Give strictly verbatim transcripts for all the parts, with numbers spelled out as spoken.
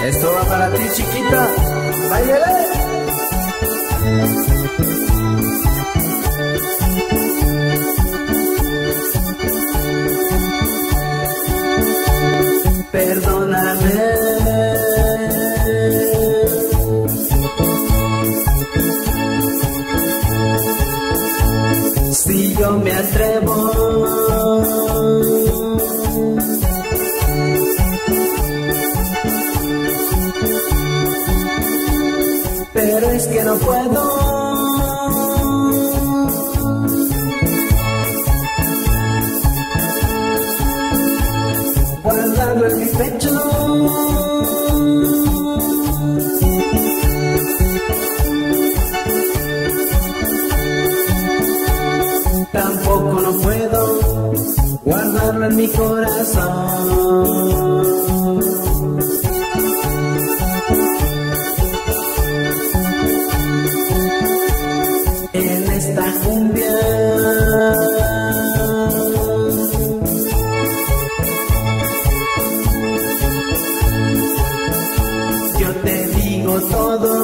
Esto va para ti, chiquita. ¡Báilale! Perdóname si yo me atrevo, pero es que no puedo. Guardarlo en mi pecho, tampoco no puedo guardarlo en mi corazón. En esta cumbia yo te digo todo.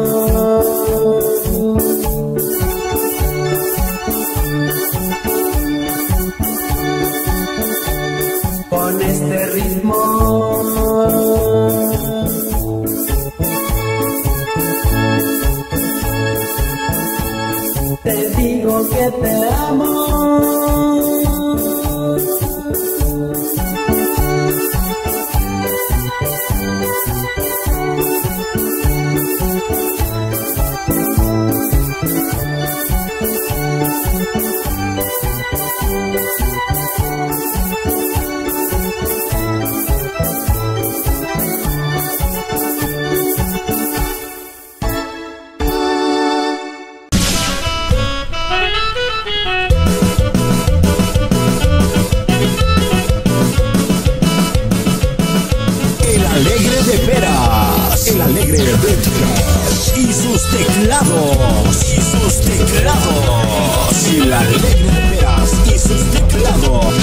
Con este ritmo te digo que te amo. El alegre de Veras y sus teclados, y sus teclados. El alegre de Veras y sus teclados.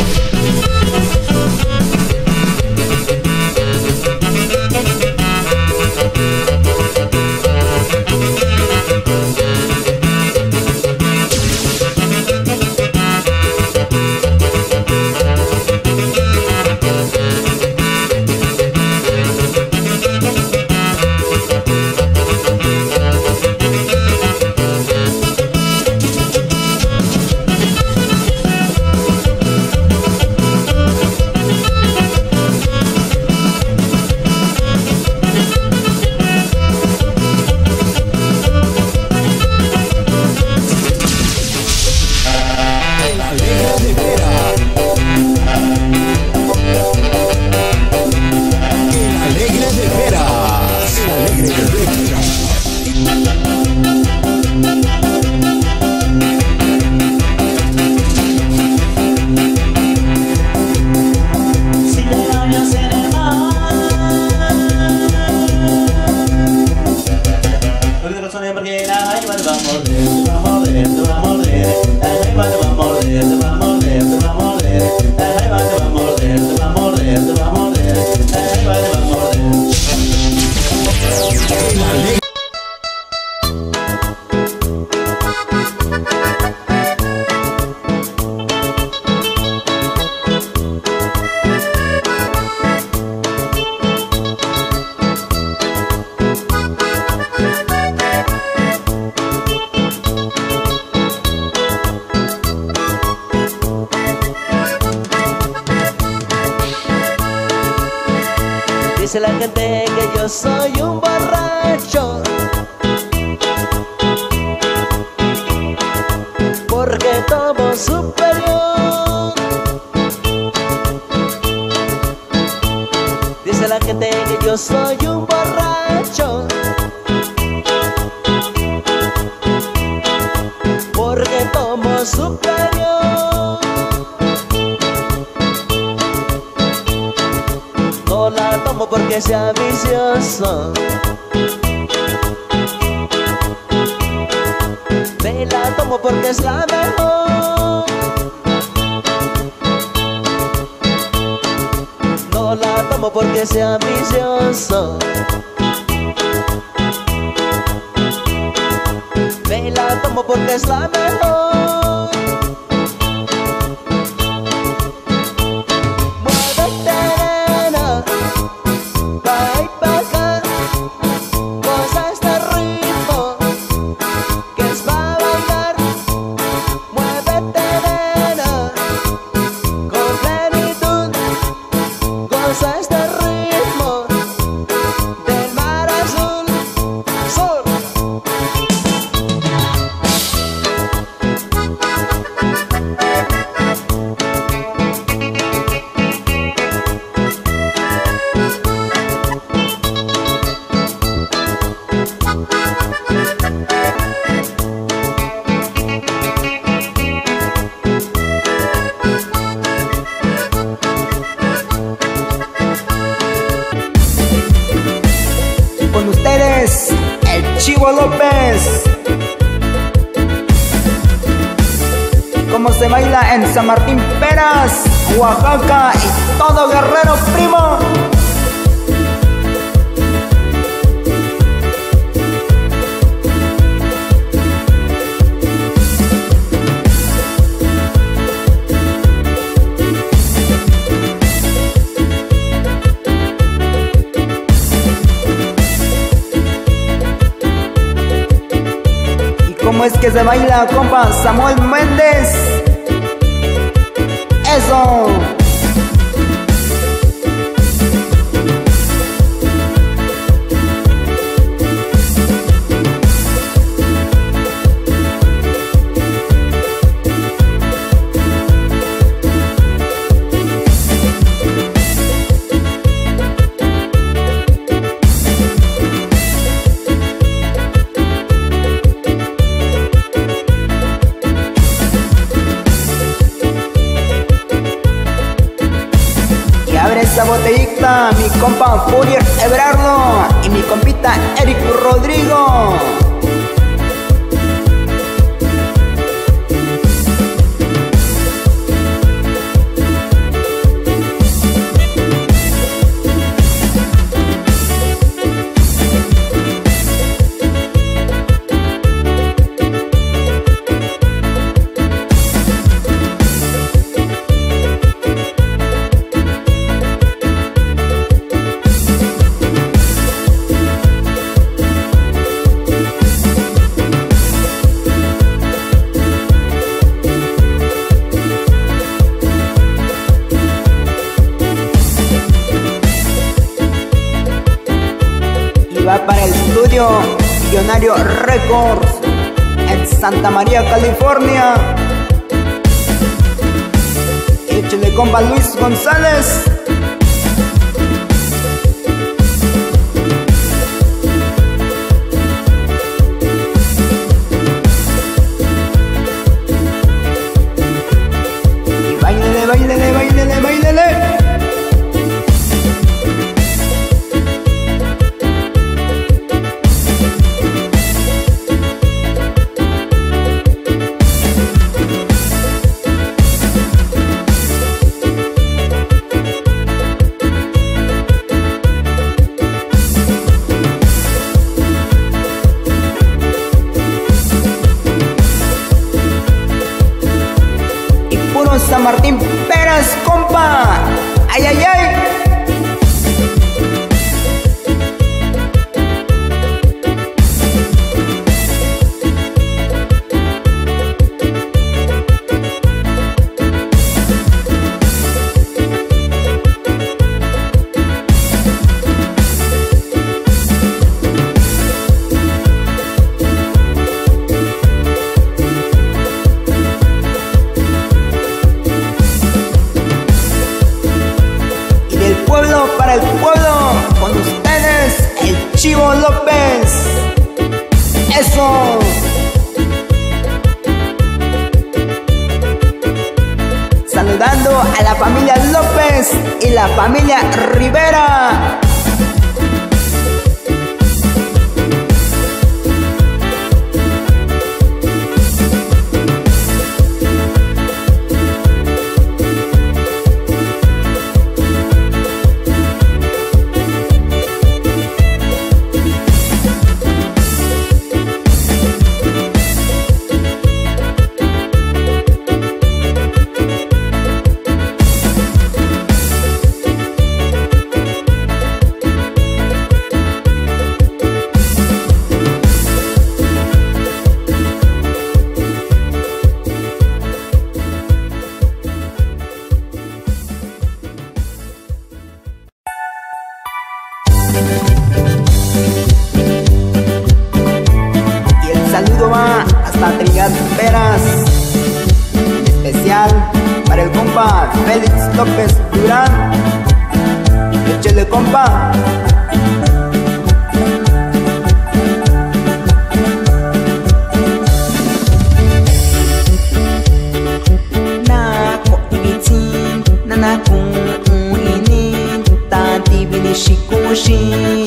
Dice la gente que yo soy un borracho porque tomo superior. Dice la gente que yo soy un borracho porque tomo superior. No la tomo porque sea vicioso, me la tomo porque es la mejor. No no la tomo porque sea vicioso. Me la tomo porque es la mejor. Muévete, nena, pa' y pa' acá. Goza este ritmo que es pa' bailar. Muévete, nena, con plenitud. Goza este ritmo del mar azul. Sol. Con ustedes, el Chivo López. Cómo se baila en San Martín Peras, Oaxaca y todo Guerrero, primo. ¿Cómo es que se baila, compa Samuel Méndez? Eso. Abre esa botellita, mi compa Furier Ebrardo y mi compita Eric Rodrigo. Va para el estudio Millonario Records en Santa María, California. Échale, compa Luis González. Y bailele, bailele, bailele, bailele. San Martín Peras, compa. Ay, ay, ay. Para el pueblo, con ustedes, el Chivo López. Eso. Saludando a la familia López y la familia Rivera. Y el saludo va hasta Trinidad Peras, en especial para el compa Félix López Durán. Échele, compa. Na kung uinin tati binishikushi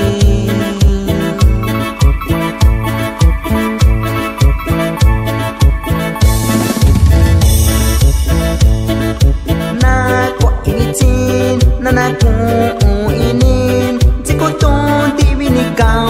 na kwa initin na na kung uinin tikuton ti binikaw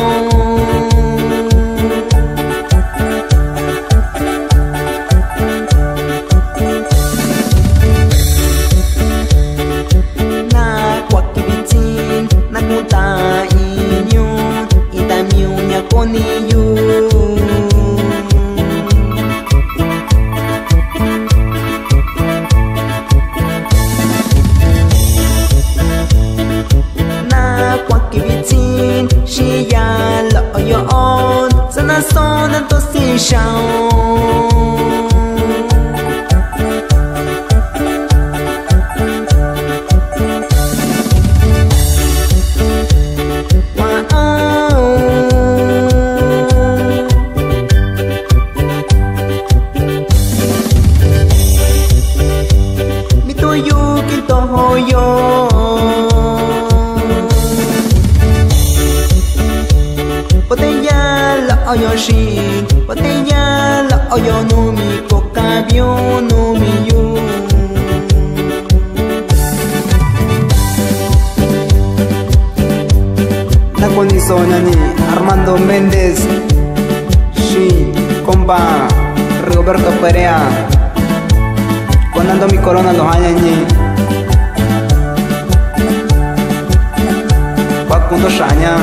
Armando Méndez, sí, compa Roberto Perea, cuando mi corona los años ni Facundo Shaña.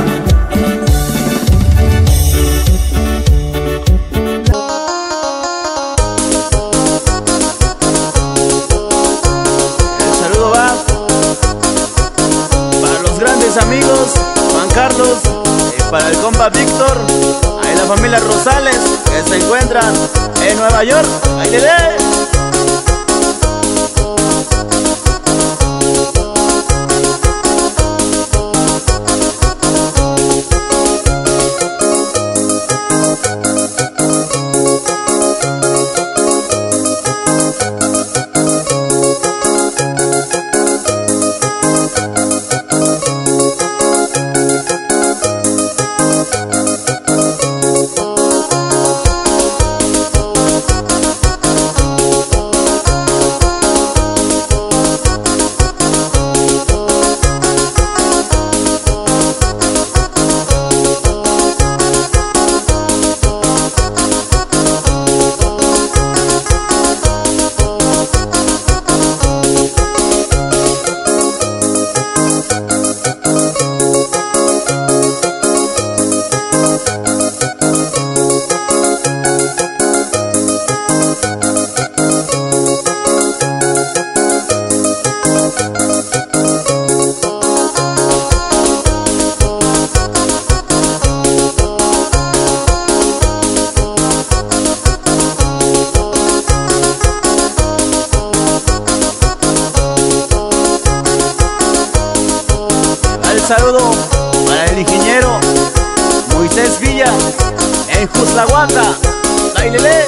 El saludo va para los grandes amigos Juan Carlos, para el compa Víctor, ahí la familia Rosales que se encuentran en Nueva York. ¡Ahí le dé! Saludo para el ingeniero Moisés Villa en Juslahuata. ¡Bailele!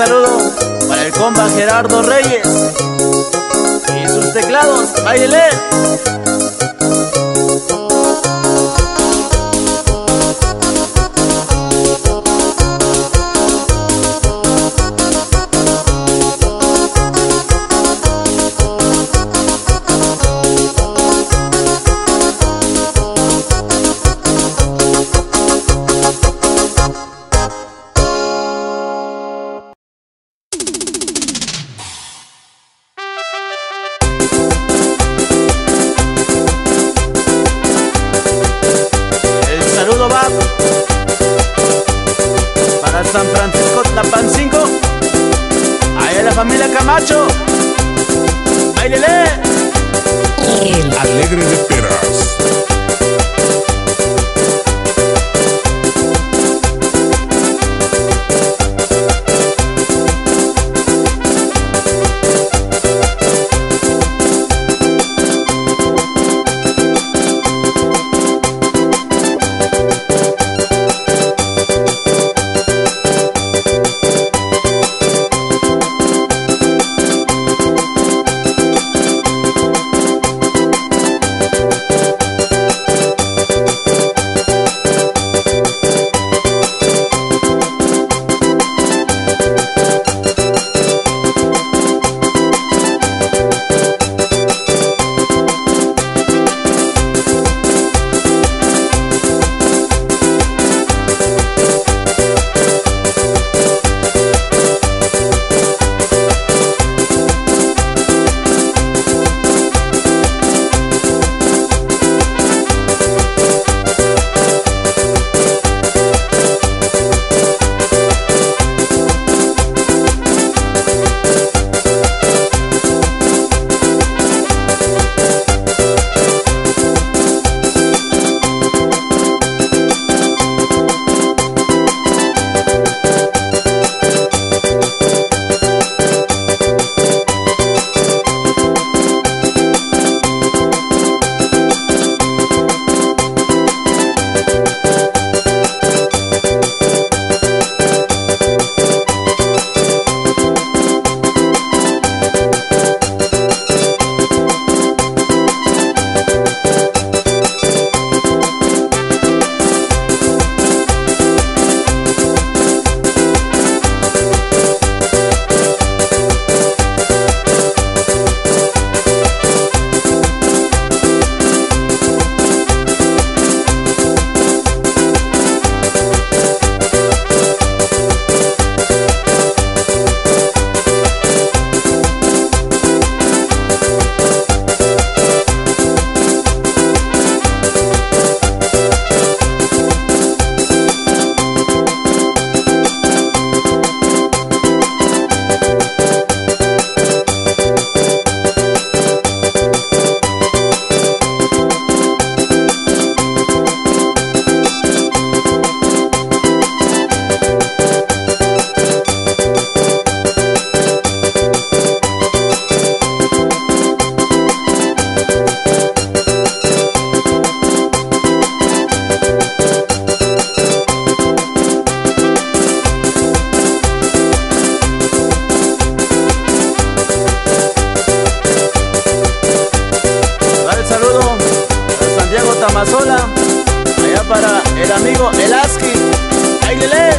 saludo para el compa Gerardo Reyes y sus teclados. ¡Báilele! Para San Francisco Tlapancingo, allá la familia Camacho. ¡Báilele! El Alegre de Peras. Tamazola, allá para el amigo Elaski. ¡Báilele!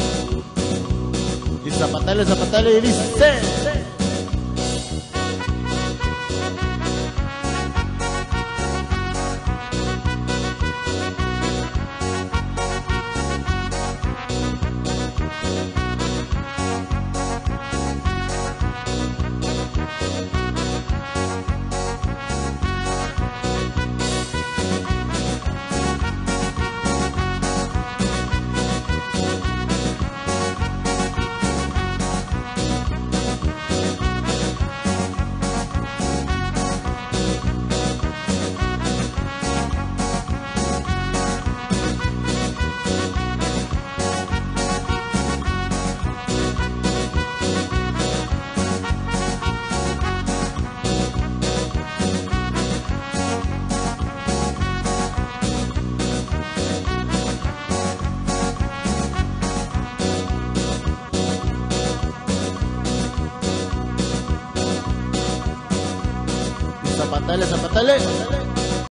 Zapatale, zapatale, y dice. zapatale, zapatale.